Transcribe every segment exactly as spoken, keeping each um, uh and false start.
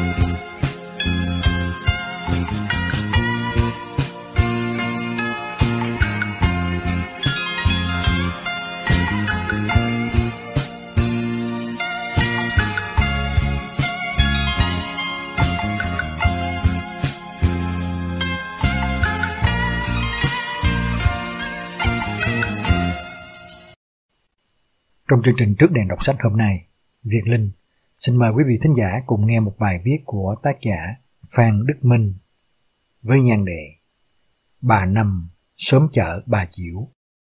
Trong chương trình Trước đèn đọc sách hôm nay, Việt Linh xin mời quý vị thính giả cùng nghe một bài viết của tác giả Phan Đức Minh với nhan đề Bà Năm sớm chợ bà Chiểu.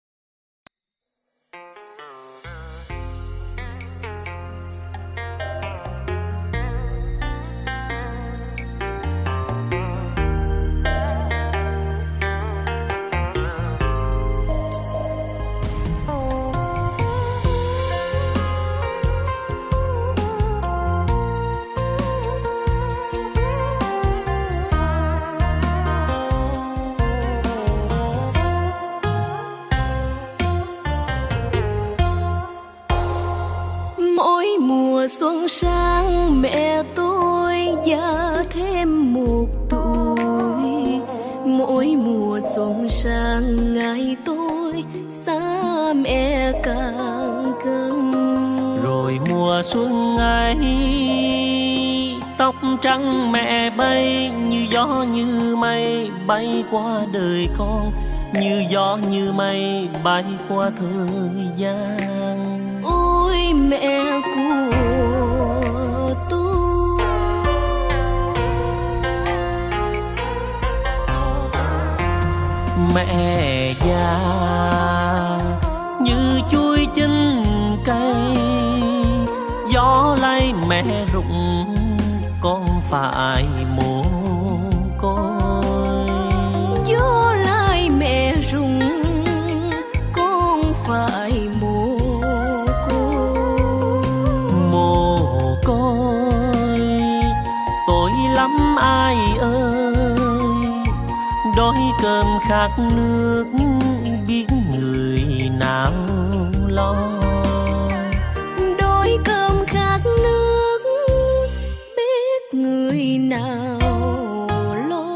Mùa xuân sang mẹ tôi già thêm một tuổi, mỗi mùa xuân sang ngày tôi xa mẹ càng gần. Rồi mùa xuân ấy tóc trắng mẹ bay như gió như mây bay qua đời con, như gió như mây bay qua thời gian. Ôi mẹ của tôi, mẹ già như chuối chín cây, gió lay mẹ rụng con phải mồ côi. gió lay mẹ rụng con phải mồ lắm ai ơi, đói cơm khát nước biết người nào lo. Đói cơm khát nước biết người nào lo.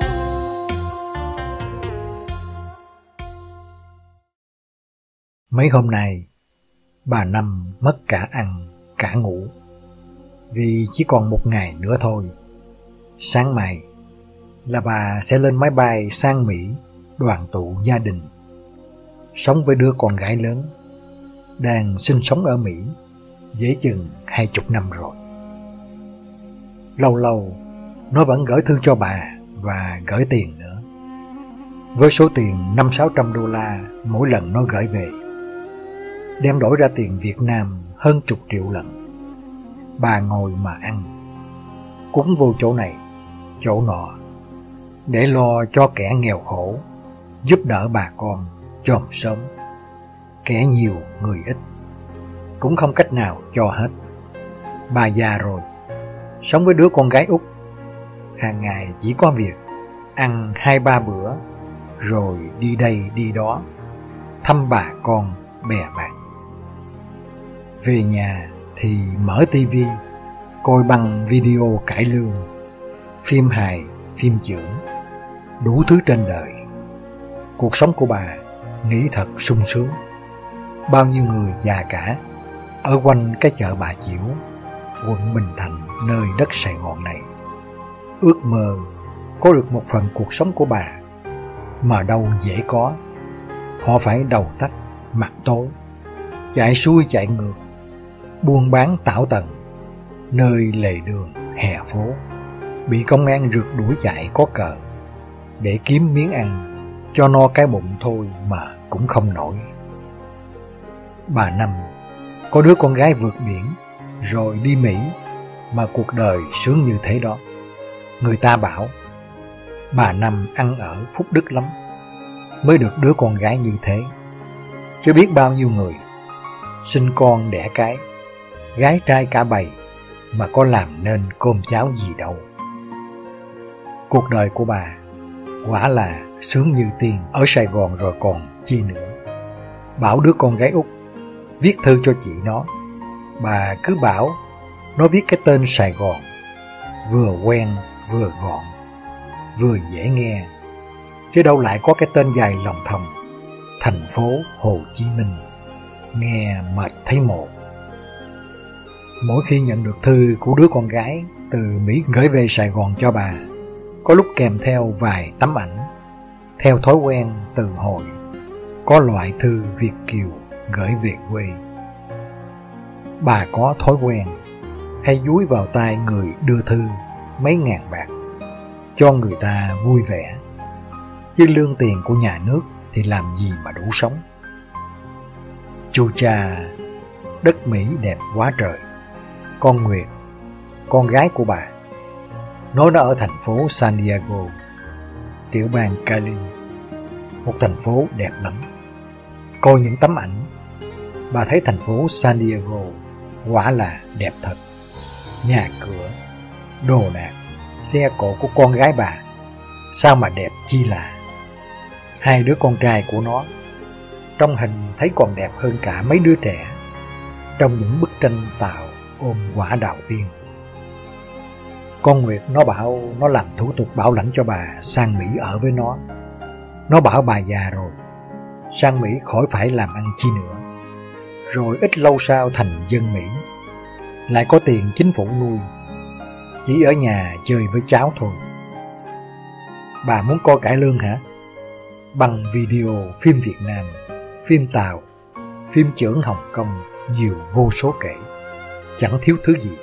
Mấy hôm nay bà Năm mất cả ăn cả ngủ, vì chỉ còn một ngày nữa thôi. Sáng mai là bà sẽ lên máy bay sang Mỹ đoàn tụ gia đình, sống với đứa con gái lớn đang sinh sống ở Mỹ dễ chừng hai chục năm rồi. Lâu lâu nó vẫn gửi thư cho bà và gửi tiền nữa, với số tiền năm sáu trăm đô la mỗi lần nó gửi về, đem đổi ra tiền Việt Nam hơn chục triệu lần. Bà ngồi mà ăn, cúng vô chỗ này chỗ nọ để lo cho kẻ nghèo khổ, giúp đỡ bà con chòm sớm. Kẻ nhiều người ít, cũng không cách nào cho hết. Bà già rồi, sống với đứa con gái út, hàng ngày chỉ có việc ăn hai ba bữa rồi đi đây đi đó thăm bà con bè bạn. Về nhà thì mở tivi coi băng video cải lương, phim hài, phim chưởng, đủ thứ trên đời. Cuộc sống của bà nghĩ thật sung sướng. Bao nhiêu người già cả ở quanh cái chợ Bà Chiểu, quận Bình Thạnh, nơi đất Sài Gòn này, ước mơ có được một phần cuộc sống của bà, mà đâu dễ có. Họ phải đầu tắt mặt tối, chạy xuôi chạy ngược, buôn bán tảo tần nơi lề đường hè phố, bị công an rượt đuổi chạy có cờ, để kiếm miếng ăn cho no cái bụng thôi mà cũng không nổi. Bà Năm có đứa con gái vượt biển rồi đi Mỹ, mà cuộc đời sướng như thế đó. Người ta bảo bà Năm ăn ở phúc đức lắm, mới được đứa con gái như thế. Chứ biết bao nhiêu người sinh con đẻ cái, gái trai cả bầy, mà có làm nên cơm cháo gì đâu. Cuộc đời của bà quả là sướng như tiên ở Sài Gòn rồi còn chi nữa. Bảo đứa con gái út viết thư cho chị nó, bà cứ bảo nó viết cái tên Sài Gòn, vừa quen vừa gọn, vừa dễ nghe, chứ đâu lại có cái tên dài lòng thòng, thành phố Hồ Chí Minh, nghe mệt thấy mồ. Mỗi khi nhận được thư của đứa con gái từ Mỹ gửi về Sài Gòn cho bà, có lúc kèm theo vài tấm ảnh, theo thói quen từ hồi có loại thư Việt kiều gửi về quê. Bà có thói quen hay dúi vào tay người đưa thư mấy ngàn bạc cho người ta vui vẻ, chứ lương tiền của nhà nước thì làm gì mà đủ sống. Chu cha, đất Mỹ đẹp quá trời. Con Nguyệt, con gái của bà, nó đã ở thành phố San Diego, tiểu bang Cali, một thành phố đẹp lắm. Coi những tấm ảnh, bà thấy thành phố San Diego quả là đẹp thật. Nhà cửa, đồ đạc, xe cộ của con gái bà sao mà đẹp chi lạ. Hai đứa con trai của nó trong hình thấy còn đẹp hơn cả mấy đứa trẻ trong những bức tranh tạo ôm quả đào tiên. Con Nguyệt nó bảo nó làm thủ tục bảo lãnh cho bà sang Mỹ ở với nó. Nó bảo bà già rồi, sang Mỹ khỏi phải làm ăn chi nữa, rồi ít lâu sau thành dân Mỹ, lại có tiền chính phủ nuôi, chỉ ở nhà chơi với cháu thôi. Bà muốn coi cải lương hả? Bằng video, phim Việt Nam, phim Tàu, phim chưởng Hồng Kông, nhiều vô số kể, chẳng thiếu thứ gì.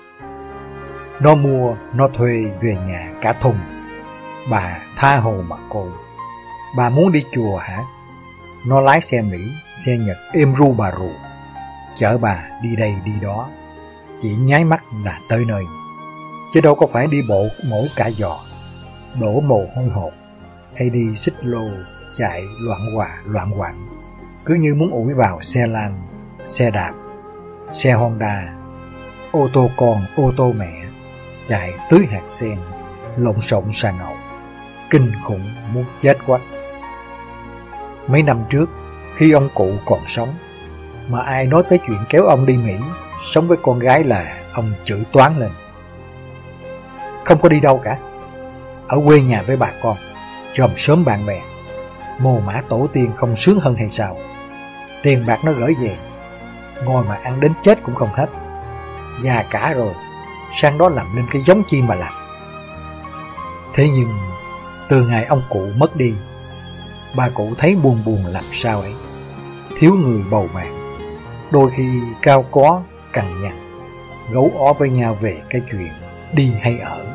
Nó mua, nó thuê về nhà cả thùng. Bà tha hồ mà coi. Bà muốn đi chùa hả? Nó lái xe Mỹ, xe Nhật êm ru bà rù, chở bà đi đây đi đó, chỉ nháy mắt là tới nơi, chứ đâu có phải đi bộ mổ cả giò, đổ mồ hôi hột, hay đi xích lô chạy loạn hòa loạn quạng, cứ như muốn ủi vào xe lan, xe đạp, xe Honda, ô tô con, ô tô mẹ, chạy tưới hạt sen, lộn xộn sàn ngầu, kinh khủng muốn chết quá. Mấy năm trước, khi ông cụ còn sống, mà ai nói tới chuyện kéo ông đi Mỹ sống với con gái là ông chửi toán lên. Không có đi đâu cả, ở quê nhà với bà con, chòm sớm bạn bè, mồ mã tổ tiên không sướng hơn hay sao? Tiền bạc nó gửi về, ngồi mà ăn đến chết cũng không hết. Già cả rồi, sang đó làm lên cái giống chi mà làm. Thế nhưng từ ngày ông cụ mất đi, bà cụ thấy buồn buồn làm sao ấy. Thiếu người bầu bạn, đôi khi cao có, cằn nhằn, gấu ó với nhau về cái chuyện đi hay ở.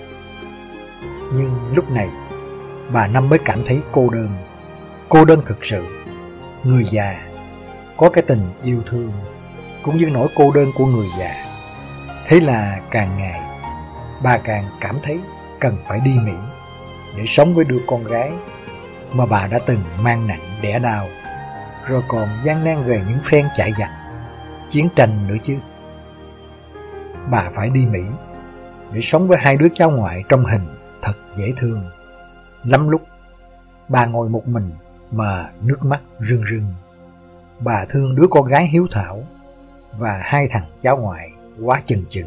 Nhưng lúc này, bà Năm mới cảm thấy cô đơn. Cô đơn thực sự. Người già có cái tình yêu thương, cũng như nỗi cô đơn của người già. Thế là càng ngày, bà càng cảm thấy cần phải đi Mỹ để sống với đứa con gái mà bà đã từng mang nặng đẻ đau, rồi còn gian nan về những phen chạy giặc, chiến tranh nữa chứ. Bà phải đi Mỹ để sống với hai đứa cháu ngoại trong hình thật dễ thương. Lắm lúc bà ngồi một mình mà nước mắt rưng rưng. Bà thương đứa con gái hiếu thảo và hai thằng cháu ngoại quá chừng chừng.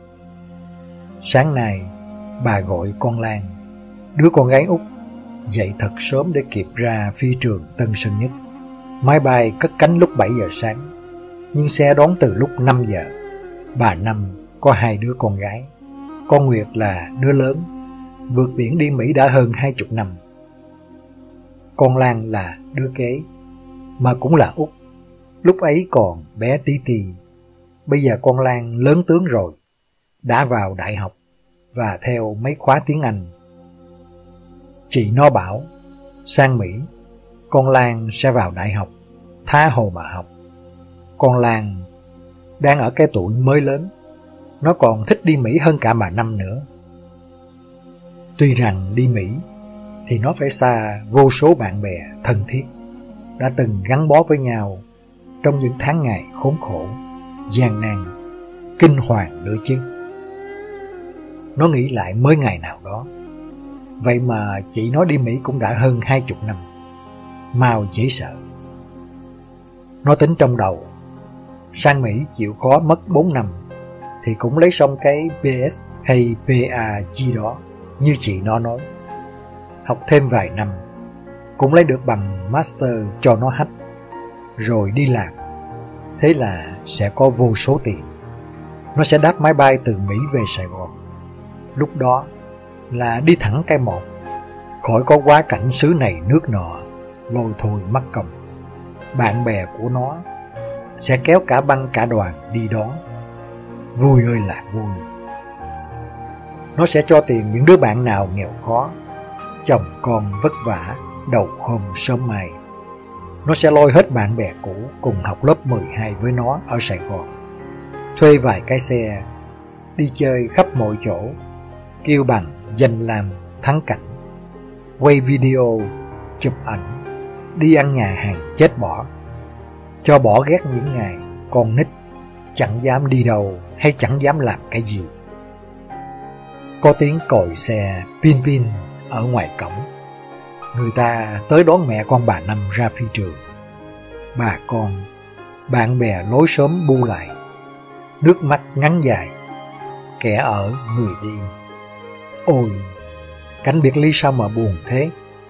Sáng nay bà gọi con Lan, đứa con gái út, dậy thật sớm để kịp ra phi trường Tân Sơn Nhất. Máy bay cất cánh lúc bảy giờ sáng, nhưng xe đón từ lúc năm giờ. Bà Năm có hai đứa con gái. Con Nguyệt là đứa lớn, vượt biển đi Mỹ đã hơn hai chục năm. Con Lan là đứa kế, mà cũng là út, lúc ấy còn bé tí ti. Bây giờ con Lan lớn tướng rồi, đã vào đại học và theo mấy khóa tiếng Anh. Chị nó bảo, sang Mỹ, con Lan sẽ vào đại học, tha hồ mà học. Con Lan đang ở cái tuổi mới lớn, nó còn thích đi Mỹ hơn cả bà Năm nữa. Tuy rằng đi Mỹ thì nó phải xa vô số bạn bè thân thiết, đã từng gắn bó với nhau trong những tháng ngày khốn khổ, gian nan, kinh hoàng nữa chứ. Nó nghĩ lại mới ngày nào đó, vậy mà chị nó đi Mỹ cũng đã hơn hai chục năm, mau dễ sợ. Nó tính trong đầu, sang Mỹ chịu khó mất bốn năm, thì cũng lấy xong cái pê ét hay pê a gì đó như chị nó nói. Học thêm vài năm cũng lấy được bằng master cho nó hack, rồi đi làm. Thế là sẽ có vô số tiền. Nó sẽ đáp máy bay từ Mỹ về Sài Gòn. Lúc đó là đi thẳng cái một, khỏi có quá cảnh xứ này nước nọ, lôi thôi mắc công. Bạn bè của nó sẽ kéo cả băng cả đoàn đi đón. Vui ơi là vui. Nó sẽ cho tiền những đứa bạn nào nghèo khó, chồng con vất vả, đầu hôm sớm mai. Nó sẽ lôi hết bạn bè cũ cùng học lớp mười hai với nó ở Sài Gòn, thuê vài cái xe, đi chơi khắp mọi chỗ, kêu bằng danh lam thắng cảnh, quay video, chụp ảnh, đi ăn nhà hàng chết bỏ, cho bỏ ghét những ngày con nít chẳng dám đi đâu hay chẳng dám làm cái gì. Có tiếng còi xe pin pin ở ngoài cổng. Người ta tới đón mẹ con bà Năm ra phi trường. Bà con, bạn bè lối xóm bu lại, nước mắt ngắn dài, kẻ ở người đi. Ôi, cảnh biệt ly sao mà buồn thế.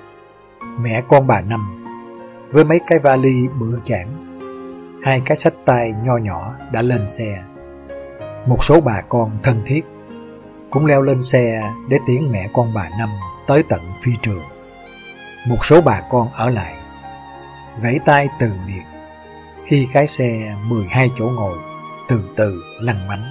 Mẹ con bà Năm với mấy cái vali bự chảng, hai cái xách tay nho nhỏ đã lên xe. Một số bà con thân thiết cũng leo lên xe để tiễn mẹ con bà Năm tới tận phi trường. Một số bà con ở lại, vẫy tay từ biệt khi cái xe mười hai chỗ ngồi từ từ lăn bánh.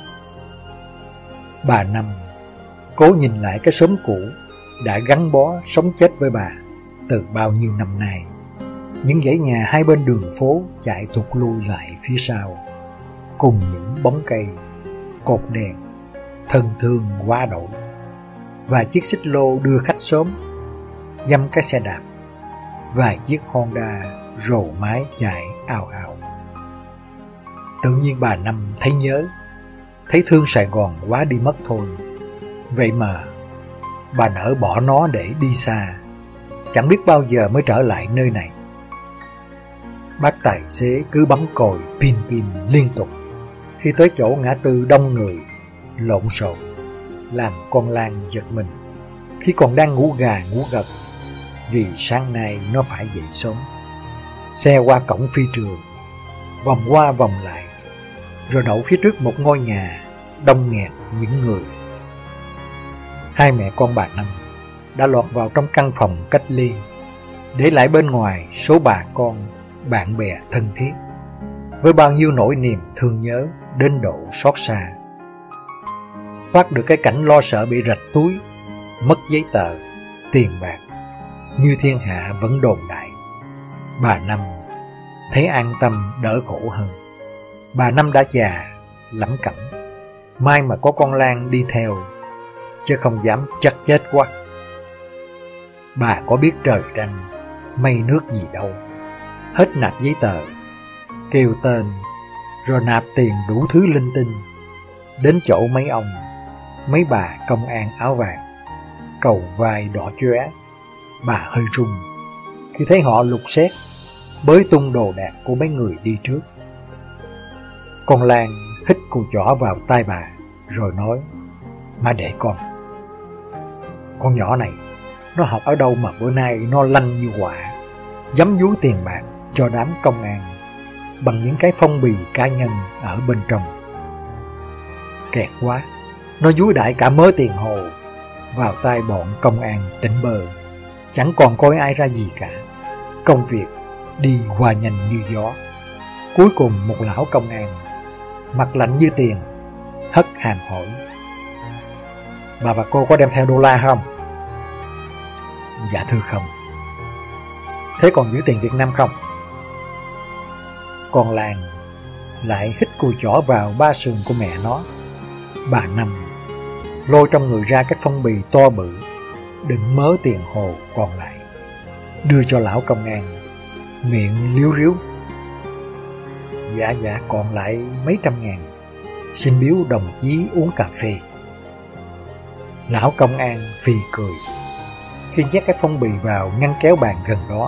Bà Năm cố nhìn lại cái xóm cũ đã gắn bó sống chết với bà từ bao nhiêu năm nay. Những dãy nhà hai bên đường phố chạy thụt lui lại phía sau, cùng những bóng cây, cột đèn, thân thương quá đổi, vài chiếc xích lô đưa khách xóm, dăm cái xe đạp, vài chiếc Honda rồ mái chạy ào ào. Tự nhiên bà Năm thấy nhớ, thấy thương Sài Gòn quá đi mất thôi. Vậy mà bà nỡ bỏ nó để đi xa, chẳng biết bao giờ mới trở lại nơi này. Bác tài xế cứ bấm còi pin pin liên tục. Khi tới chỗ ngã tư đông người, lộn xộn, làm con Lan giật mình khi còn đang ngủ gà ngủ gật, vì sáng nay nó phải dậy sớm. Xe qua cổng phi trường, vòng qua vòng lại, rồi đậu phía trước một ngôi nhà đông nghẹt những người. Hai mẹ con bà Năm đã lọt vào trong căn phòng cách ly, để lại bên ngoài số bà con, bạn bè thân thiết, với bao nhiêu nỗi niềm thương nhớ đến độ xót xa. Thoát được cái cảnh lo sợ bị rạch túi, mất giấy tờ, tiền bạc, như thiên hạ vẫn đồn đại, bà Năm thấy an tâm đỡ khổ hơn. Bà Năm đã già, lẩm cẩm, mai mà có con Lan đi theo, chứ không dám chắc chết quá. Bà có biết trời trăng, mây nước gì đâu, hết nạp giấy tờ, kêu tên, rồi nạp tiền đủ thứ linh tinh, đến chỗ mấy ông, mấy bà công an áo vàng, cầu vai đỏ chóe. Bà hơi run khi thấy họ lục xét, bới tung đồ đạc của mấy người đi trước. Con Lan hít cùi chỏ vào tai bà, rồi nói, má để con. Con nhỏ này, nó học ở đâu mà bữa nay nó lanh như quả, dám dúi tiền bạc cho đám công an bằng những cái phong bì cá nhân ở bên trong. Kẹt quá, nó dúi đại cả mớ tiền hồ vào tay bọn công an tỉnh bơ, chẳng còn coi ai ra gì cả. Công việc đi qua nhanh như gió. Cuối cùng một lão công an, mặt lạnh như tiền, hất hàm hỏi, bà và cô có đem theo đô la không? Dạ thưa không. Thế còn giữ tiền Việt Nam không? Con Lan lại hít cùi chỏ vào ba sườn của mẹ nó. Bà Năm lôi trong người ra cái phong bì to bự đựng mớ tiền hồ còn lại, đưa cho lão công an, miệng líu ríu, dạ dạ còn lại mấy trăm ngàn, xin biếu đồng chí uống cà phê. Lão công an phì cười khi nhét cái phong bì vào ngăn kéo bàn gần đó,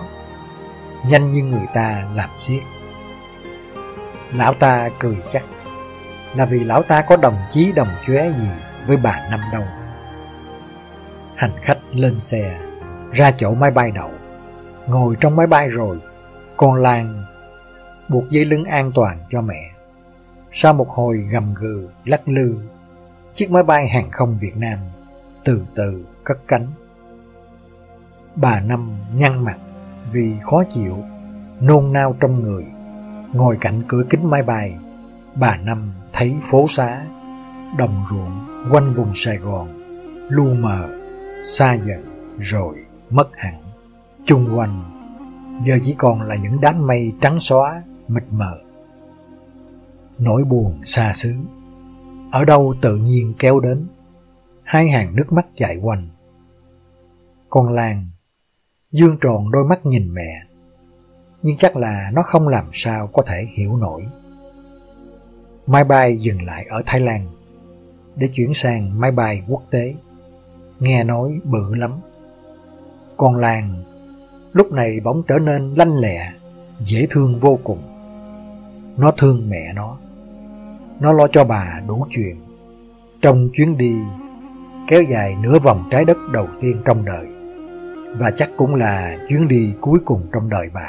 nhanh như người ta làm xiết. Lão ta cười chắc, là vì lão ta có đồng chí đồng chóe gì với bà Năm đâu. Hành khách lên xe, ra chỗ máy bay đậu. Ngồi trong máy bay rồi, con Lan buộc dây lưng an toàn cho mẹ. Sau một hồi gầm gừ, lắc lư, chiếc máy bay hàng không Việt Nam từ từ cất cánh. Bà Năm nhăn mặt vì khó chịu, nôn nao trong người. Ngồi cạnh cửa kính máy bay, bà Năm thấy phố xá, đồng ruộng quanh vùng Sài Gòn lu mờ, xa dần rồi mất hẳn. Chung quanh giờ chỉ còn là những đám mây trắng xóa mịt mờ. Nỗi buồn xa xứ ở đâu tự nhiên kéo đến, hai hàng nước mắt chảy quanh. Con Lan dương tròn đôi mắt nhìn mẹ, nhưng chắc là nó không làm sao có thể hiểu nổi. Máy bay dừng lại ở Thái Lan để chuyển sang máy bay quốc tế, nghe nói bự lắm. Con Lan lúc này bỗng trở nên lanh lẹ, dễ thương vô cùng. Nó thương mẹ nó, nó lo cho bà đủ chuyện trong chuyến đi kéo dài nửa vòng trái đất đầu tiên trong đời, và chắc cũng là chuyến đi cuối cùng trong đời bà.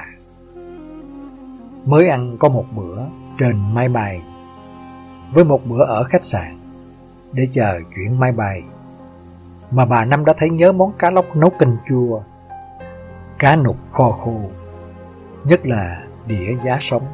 Mới ăn có một bữa trên máy bay, với một bữa ở khách sạn để chờ chuyển máy bay, mà bà Năm đã thấy nhớ món cá lóc nấu canh chua, cá nục kho khô, nhất là đĩa giá sống.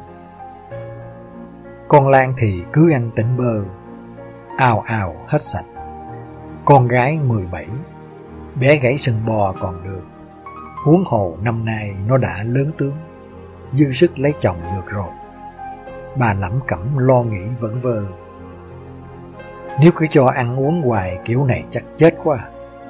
Con Lan thì cứ ăn tỉnh bơ, ào ào hết sạch. Con gái mười bảy, bé gãy sừng bò còn được, huống hồ năm nay nó đã lớn tướng, dư sức lấy chồng được rồi. Bà lẩm cẩm lo nghĩ vẩn vơ. Nếu cứ cho ăn uống hoài kiểu này chắc chết quá.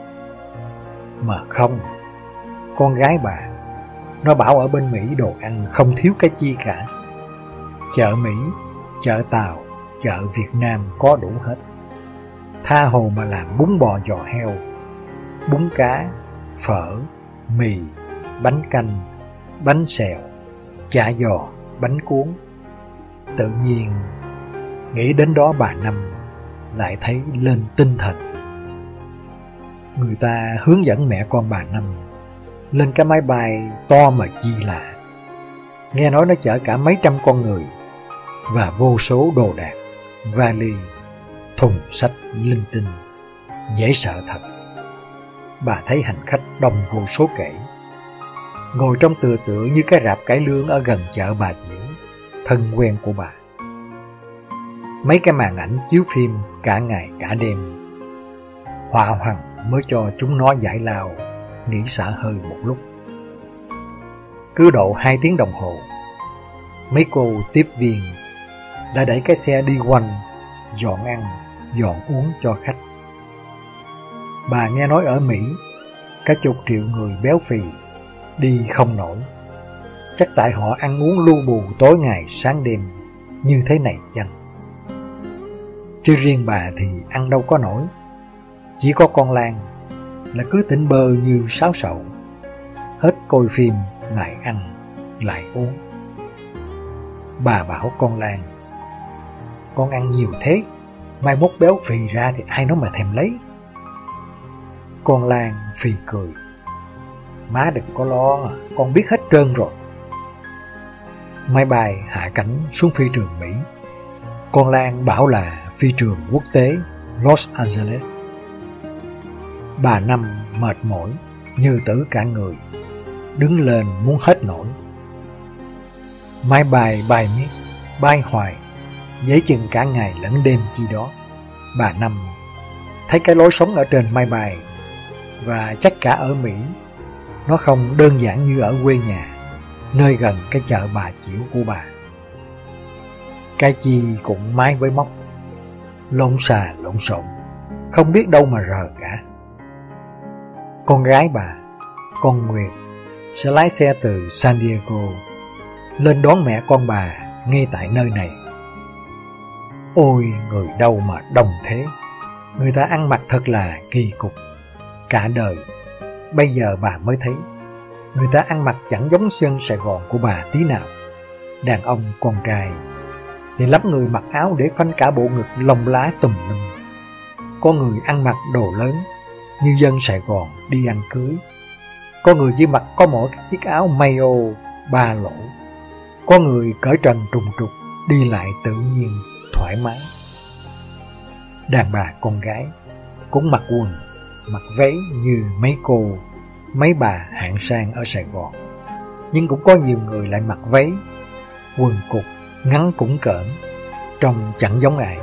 Mà không, con gái bà, nó bảo ở bên Mỹ đồ ăn không thiếu cái chi cả. Chợ Mỹ, chợ Tàu, chợ Việt Nam có đủ hết. Tha hồ mà làm bún bò giò heo, bún cá, phở, mì, bánh canh, bánh xèo, chả giò, bánh cuốn. Tự nhiên nghĩ đến đó bà Năm lại thấy lên tinh thần. Người ta hướng dẫn mẹ con bà Năm lên cái máy bay to mà chi lạ. Nghe nói nó chở cả mấy trăm con người và vô số đồ đạc, vali, thùng sách linh tinh, dễ sợ thật. Bà thấy hành khách đông vô số kể, ngồi trong tựa tựa như cái rạp cải lương ở gần chợ Bà Chiểu, thân quen của bà. Mấy cái màn ảnh chiếu phim cả ngày cả đêm, họa hoằng mới cho chúng nó giải lao, nghỉ xả hơi một lúc. Cứ độ hai tiếng đồng hồ, mấy cô tiếp viên đã đẩy cái xe đi quanh, dọn ăn, dọn uống cho khách. Bà nghe nói ở Mỹ, cả chục triệu người béo phì, đi không nổi. Chắc tại họ ăn uống lu bù tối ngày sáng đêm như thế này chăng? Chứ riêng bà thì ăn đâu có nổi. Chỉ có con Lan là cứ tỉnh bơ như sáo sậu, hết coi phim lại ăn, lại uống. Bà bảo con Lan, con ăn nhiều thế, mai mốt béo phì ra thì ai nó mà thèm lấy. Con Lan phì cười, má đừng có lo, con biết hết trơn rồi. Máy bay hạ cánh xuống phi trường Mỹ. Con Lan bảo là phi trường quốc tế Los Angeles. Bà Năm mệt mỏi, như tử cả người, đứng lên muốn hết nổi. Máy bay bay miết, bay hoài, dễ chừng cả ngày lẫn đêm chi đó. Bà Năm thấy cái lối sống ở trên máy bay, và chắc cả ở Mỹ, nó không đơn giản như ở quê nhà, nơi gần cái chợ Bà Chiểu của bà. Cái chi cũng mái với móc, lộn xà lộn xộn, không biết đâu mà rờ cả. Con gái bà, con Nguyệt, sẽ lái xe từ San Diego lên đón mẹ con bà ngay tại nơi này. Ôi, người đâu mà đông thế, người ta ăn mặc thật là kỳ cục. Cả đời, bây giờ bà mới thấy, người ta ăn mặc chẳng giống dân Sài Gòn của bà tí nào. Đàn ông con trai thì lắm người mặc áo để phanh cả bộ ngực lông lá tùm lum. Có người ăn mặc đồ lớn như dân Sài Gòn đi ăn cưới. Có người chỉ mặc có mỗi chiếc áo mayo ba lỗ. Có người cởi trần trùng trục đi lại tự nhiên, thoải mái. Đàn bà con gái cũng mặc quần, mặc váy như mấy cô, mấy bà hạng sang ở Sài Gòn. Nhưng cũng có nhiều người lại mặc váy, quần cục, ngắn củng cỡm, trông chẳng giống ai.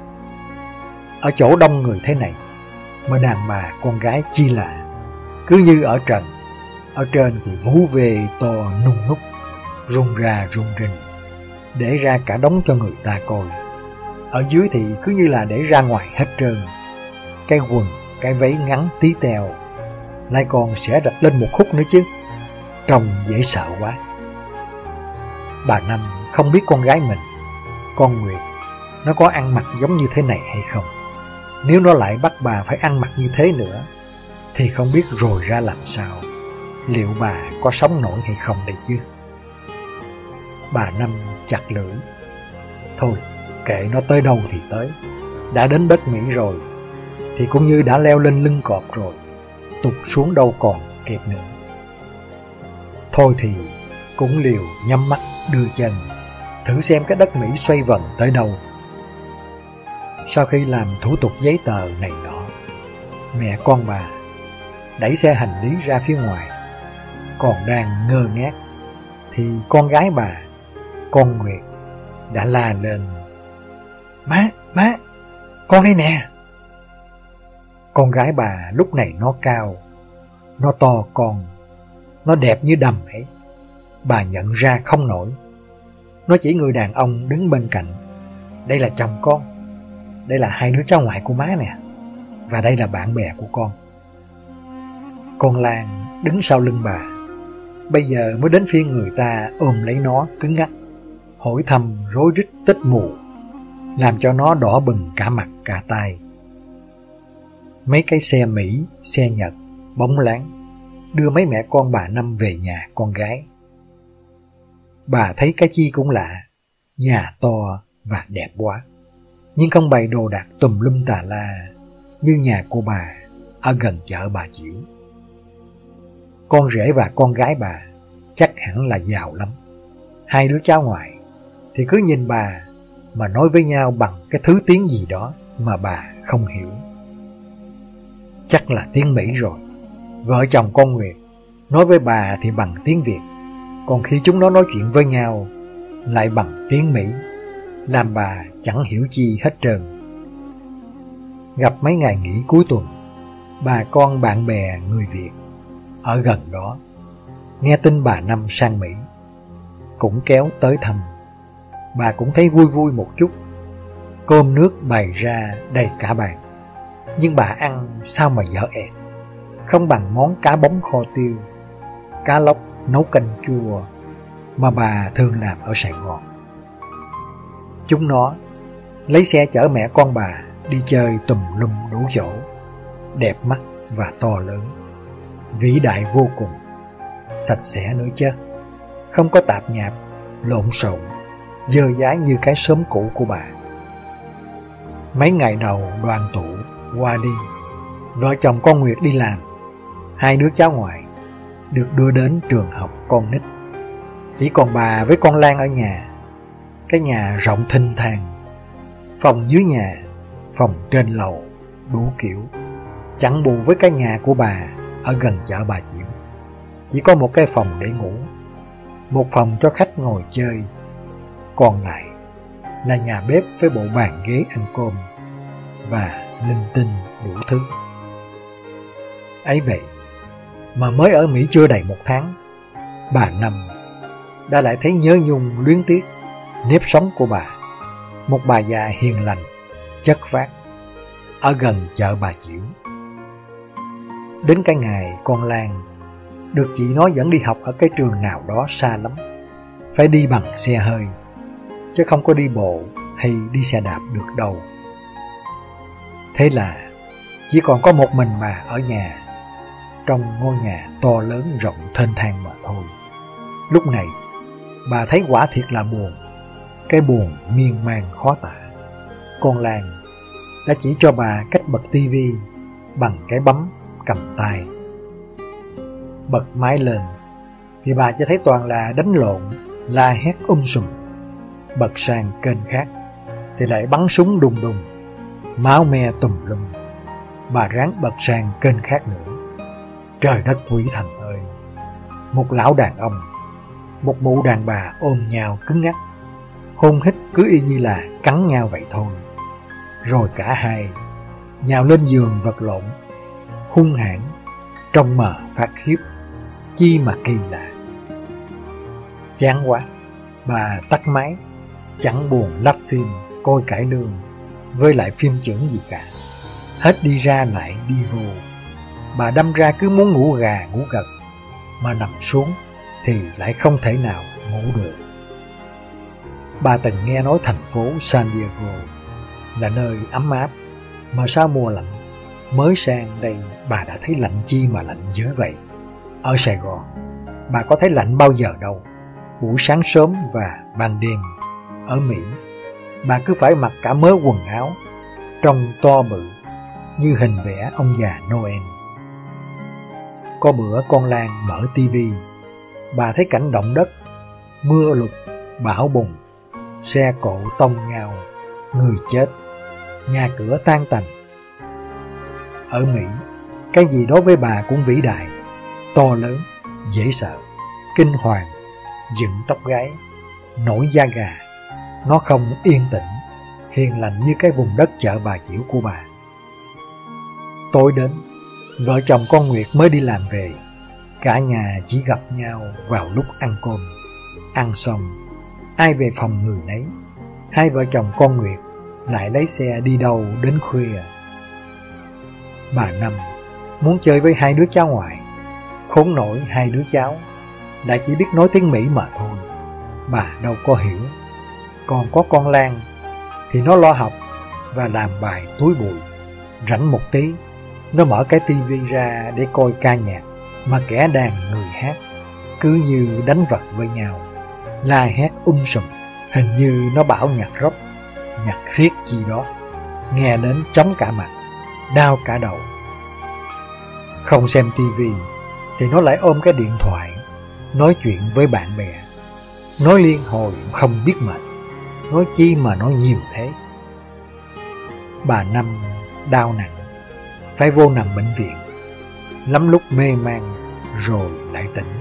Ở chỗ đông người thế này mà đàn bà con gái chi lạ, cứ như ở trần, ở trên thì vú về to nung núc, rung ra rung rinh, để ra cả đống cho người ta coi. Ở dưới thì cứ như là để ra ngoài hết trơn. Cái quần, cái váy ngắn tí teo, lại còn sẽ đặt lên một khúc nữa chứ, trông dễ sợ quá. Bà Năm không biết con gái mình, con Nguyệt, nó có ăn mặc giống như thế này hay không. Nếu nó lại bắt bà phải ăn mặc như thế nữa, thì không biết rồi ra làm sao. Liệu bà có sống nổi hay không đây chứ? Bà Năm chặt lưỡi. Thôi, kệ nó tới đâu thì tới. Đã đến đất Mỹ rồi, thì cũng như đã leo lên lưng cọp rồi, tụt xuống đâu còn kịp nữa. Thôi thì cũng liều nhắm mắt đưa chân, thử xem cái đất Mỹ xoay vần tới đâu. Sau khi làm thủ tục giấy tờ này nọ, mẹ con bà đẩy xe hành lý ra phía ngoài. Còn đang ngơ ngác thì con gái bà, con Nguyệt, đã la lên: Má, má, con đây nè. Con gái bà lúc này nó cao, nó to con, nó đẹp như đầm ấy. Bà nhận ra không nổi. Nó chỉ người đàn ông đứng bên cạnh. Đây là chồng con, đây là hai đứa cháu ngoại của má nè, và đây là bạn bè của con. Con Lan đứng sau lưng bà, bây giờ mới đến phiên người ta ôm lấy nó cứng ngắc, hỏi thăm rối rít tích mù, làm cho nó đỏ bừng cả mặt cả tay. Mấy cái xe Mỹ, xe Nhật, bóng láng đưa mấy mẹ con bà Năm về nhà con gái. Bà thấy cái chi cũng lạ, nhà to và đẹp quá, nhưng không bày đồ đạc tùm lum tà la như nhà của bà ở gần chợ Bà Chiểu. Con rể và con gái bà chắc hẳn là giàu lắm. Hai đứa cháu ngoại thì cứ nhìn bà mà nói với nhau bằng cái thứ tiếng gì đó mà bà không hiểu. Chắc là tiếng Mỹ rồi. Vợ chồng con Nguyệt nói với bà thì bằng tiếng Việt, còn khi chúng nó nói chuyện với nhau lại bằng tiếng Mỹ, làm bà chẳng hiểu chi hết trơn. Gặp mấy ngày nghỉ cuối tuần, bà con bạn bè người Việt ở gần đó nghe tin bà Năm sang Mỹ cũng kéo tới thăm. Bà cũng thấy vui vui một chút. Cơm nước bày ra đầy cả bàn, nhưng bà ăn sao mà dở ẹt, không bằng món cá bóng kho tiêu, cá lóc nấu canh chua mà bà thường làm ở Sài Gòn. Chúng nó lấy xe chở mẹ con bà đi chơi tùm lum đủ chỗ, đẹp mắt và to lớn, vĩ đại vô cùng, sạch sẽ nữa chứ, không có tạp nhạp, lộn xộn, dơ dái như cái xóm cũ của bà. Mấy ngày đầu đoàn tụ qua đi, vợ chồng con Nguyệt đi làm, hai đứa cháu ngoại được đưa đến trường học con nít. Chỉ còn bà với con Lan ở nhà. Cái nhà rộng thênh thang, phòng dưới nhà, phòng trên lầu, đủ kiểu, chẳng bù với cái nhà của bà ở gần chợ Bà Chiểu. Chỉ có một cái phòng để ngủ, một phòng cho khách ngồi chơi, còn lại là nhà bếp với bộ bàn ghế ăn cơm và linh tinh đủ thứ. Ấy vậy mà mới ở Mỹ chưa đầy một tháng, bà Năm đã lại thấy nhớ nhung luyến tiếc nếp sống của bà, một bà già hiền lành, chất phác, ở gần chợ Bà Chiểu. Đến cái ngày con Lan được chị nó dẫn đi học ở cái trường nào đó xa lắm, phải đi bằng xe hơi, chứ không có đi bộ hay đi xe đạp được đâu. Thế là chỉ còn có một mình bà ở nhà, trong ngôi nhà to lớn rộng thênh thang mà thôi. Lúc này bà thấy quả thiệt là buồn. cái buồn miên man khó tả. Con Lan đã chỉ cho bà cách bật tivi bằng cái bấm cầm tay. Bật máy lên thì bà chỉ thấy toàn là đánh lộn, la hét um sùm. Bật sang kênh khác thì lại bắn súng đùng đùng, máu me tùm lum. Bà ráng bật sang kênh khác nữa. Trời đất quỷ thần ơi! Một lão đàn ông, một mụ đàn bà ôm nhau cứng ngắc, hôn hít cứ y như là cắn nhau vậy thôi. Rồi cả hai nhào lên giường vật lộn, hung hãn, trông mờ phát khiếp, chi mà kỳ lạ. Chán quá, bà tắt máy, chẳng buồn lắp phim, coi cải lương, với lại phim chưởng gì cả. Hết đi ra lại đi vô. Bà đâm ra cứ muốn ngủ gà ngủ gật, mà nằm xuống thì lại không thể nào ngủ được. Bà từng nghe nói thành phố San Diego là nơi ấm áp, mà sao mùa lạnh mới sang đây bà đã thấy lạnh chi mà lạnh dữ vậy. Ở Sài Gòn bà có thấy lạnh bao giờ đâu, buổi sáng sớm và ban đêm. Ở Mỹ bà cứ phải mặc cả mớ quần áo, trông to bự như hình vẽ ông già Noel. Có bữa con Lan mở tivi, bà thấy cảnh động đất, mưa lụt, bão bùng, xe cộ tông nhau, người chết, nhà cửa tan tành. Ở Mỹ, cái gì đối với bà cũng vĩ đại, to lớn, dễ sợ, kinh hoàng, dựng tóc gáy, nổi da gà. Nó không yên tĩnh, hiền lành như cái vùng đất chợ Bà Chiểu của bà. Tối đến, vợ chồng con Nguyệt mới đi làm về. Cả nhà chỉ gặp nhau vào lúc ăn cơm. Ăn xong, ai về phòng người nấy. Hai vợ chồng con Nguyệt lại lấy xe đi đâu đến khuya. Bà Năm muốn chơi với hai đứa cháu ngoại. Khốn nổi hai đứa cháu lại chỉ biết nói tiếng Mỹ mà thôi, bà đâu có hiểu. Còn có con Lan thì nó lo học và làm bài túi bụi. Rảnh một tí, nó mở cái tivi ra để coi ca nhạc mà kẻ đàn người hát cứ như đánh vật với nhau, la hét um sùm. Hình như nó bảo nhạc rock, nhạc riết gì đó, nghe đến chóng cả mặt, đau cả đầu. Không xem tivi thì nó lại ôm cái điện thoại, nói chuyện với bạn bè, nói liên hồi không biết mệt, nói chi mà nói nhiều thế. Bà Năm đau nặng, phải vô nằm bệnh viện, lắm lúc mê man rồi lại tỉnh.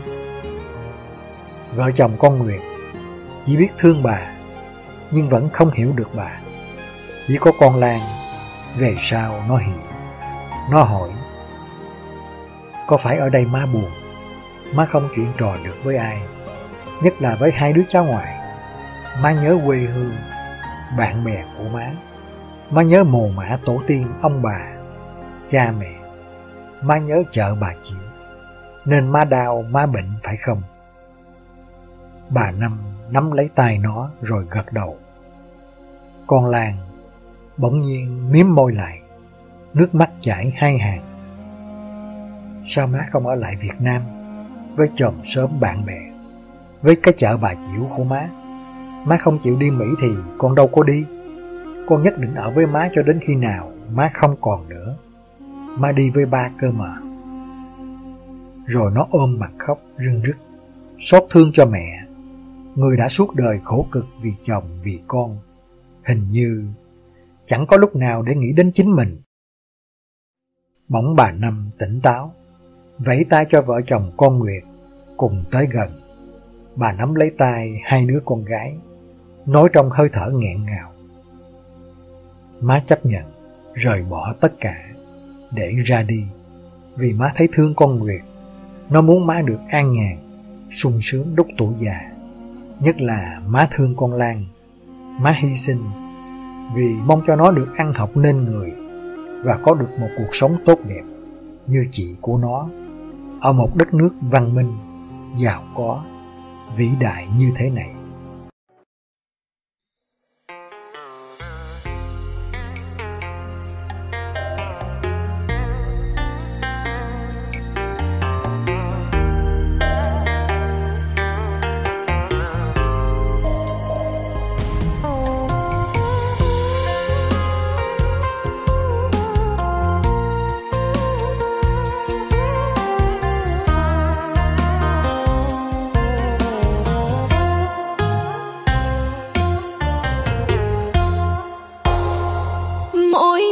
Vợ chồng con Nguyệt chỉ biết thương bà, nhưng vẫn không hiểu được bà. Chỉ có con Lan về sau nó hiểu. Nó hỏi: có phải ở đây má buồn, má không chuyện trò được với ai, nhất là với hai đứa cháu ngoại? Má nhớ quê hương, bạn bè của má. Má nhớ mồ mả tổ tiên ông bà, cha mẹ. Má nhớ chợ Bà Chiểu, nên má đau, má bệnh phải không? Bà Năm nắm lấy tay nó rồi gật đầu. Con Lan bỗng nhiên mím môi lại, nước mắt chảy hai hàng. Sao má không ở lại Việt Nam với chòm xóm bạn bè, với cái chợ Bà Chiểu của má? Má không chịu đi Mỹ thì con đâu có đi. Con nhất định ở với má cho đến khi nào má không còn nữa. Má đi với ba cơ mà. Rồi nó ôm mặt khóc rưng rức, xót thương cho mẹ, người đã suốt đời khổ cực vì chồng vì con, hình như chẳng có lúc nào để nghĩ đến chính mình. Bỗng bà Năm tỉnh táo, vẫy tay cho vợ chồng con Nguyệt cùng tới gần. Bà nắm lấy tay hai đứa con gái, nói trong hơi thở nghẹn ngào: má chấp nhận rời bỏ tất cả để ra đi, vì má thấy thương con Nguyệt. Nó muốn má được an nhàn, sung sướng lúc tuổi già. Nhất là má thương con Lan. Má hy sinh vì mong cho nó được ăn học nên người và có được một cuộc sống tốt đẹp như chị của nó, ở một đất nước văn minh, giàu có, vĩ đại như thế này.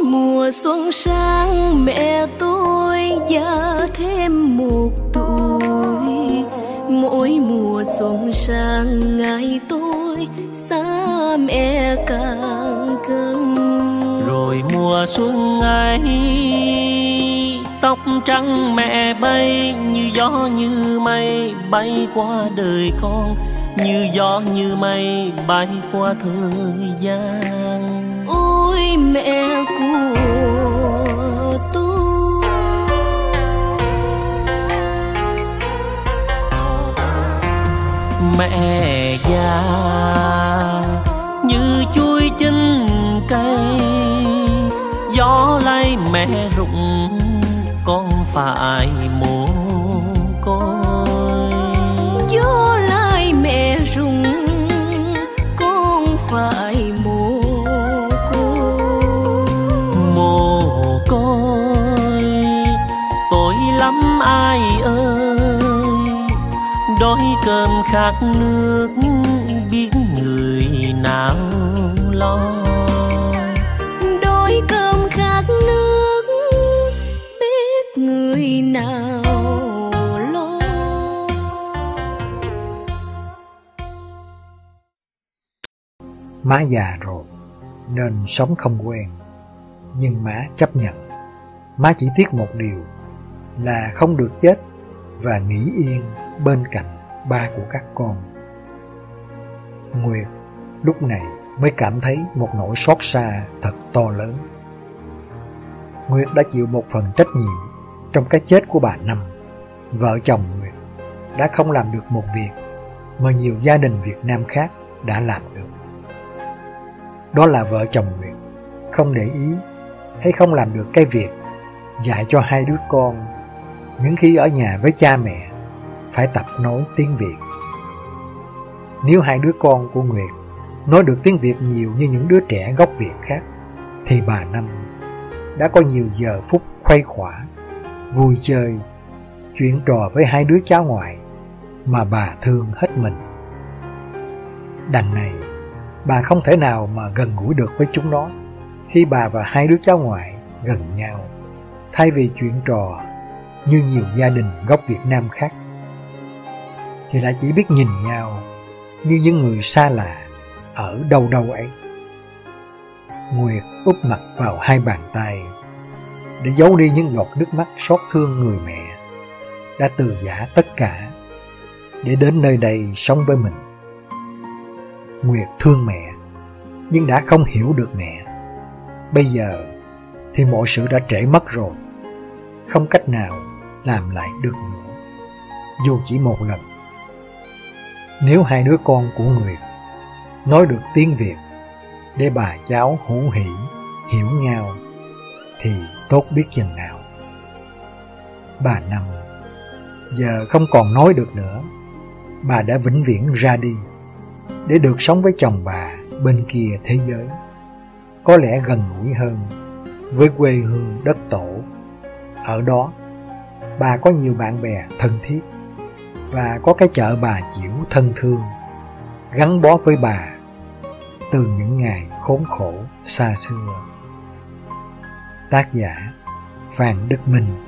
mùa xuân sang mẹ tôi già thêm một tuổi. Mỗi mùa xuân sang ngày tôi xa mẹ càng gần. Rồi mùa xuân ấy tóc trắng mẹ bay như gió như mây bay qua đời con, như gió như mây bay qua thời gian. Ôi mẹ của tôi, mẹ già như chuối chín cây, gió lay mẹ rụng con phải mồ côi. gió lai mẹ rụng con phải mồ côi. Mồ côi tội lắm ai ơi, đói cơm khát nước biết người nào lo. Đói cơm khát nước biết người nào lo. Má già rồi nên sống không quen, nhưng má chấp nhận. Má chỉ tiếc một điều là không được chết và nghỉ yên bên cạnh ba của các con. Nguyệt lúc này mới cảm thấy một nỗi xót xa thật to lớn. Nguyệt đã chịu một phần trách nhiệm trong cái chết của bà Năm. Vợ chồng Nguyệt đã không làm được một việc mà nhiều gia đình Việt Nam khác đã làm được. Đó là vợ chồng Nguyệt không để ý hay không làm được cái việc dạy cho hai đứa con những khi ở nhà với cha mẹ phải tập nói tiếng Việt. Nếu hai đứa con của Nguyệt nói được tiếng Việt nhiều như những đứa trẻ gốc Việt khác, thì bà Năm đã có nhiều giờ phút khuây khỏa, vui chơi, chuyện trò với hai đứa cháu ngoại mà bà thương hết mình. Đằng này, bà không thể nào mà gần gũi được với chúng nó khi bà và hai đứa cháu ngoại gần nhau, thay vì chuyện trò như nhiều gia đình gốc Việt Nam khác, thì lại chỉ biết nhìn nhau như những người xa lạ ở đâu đâu ấy. Nguyệt úp mặt vào hai bàn tay để giấu đi những giọt nước mắt xót thương người mẹ đã từ giã tất cả để đến nơi đây sống với mình. Nguyệt thương mẹ nhưng đã không hiểu được mẹ. Bây giờ thì mọi sự đã trễ mất rồi, không cách nào làm lại được nữa, dù chỉ một lần. Nếu hai đứa con của Nguyệt nói được tiếng Việt để bà cháu hữu hỉ hiểu nhau thì tốt biết chừng nào. Bà Năm giờ không còn nói được nữa. Bà đã vĩnh viễn ra đi để được sống với chồng bà bên kia thế giới, có lẽ gần gũi hơn với quê hương đất tổ. Ở đó bà có nhiều bạn bè thân thiết và có cái chợ bà Chiểu thân thương gắn bó với bà từ những ngày khốn khổ xa xưa. Tác giả Phan Đức Minh.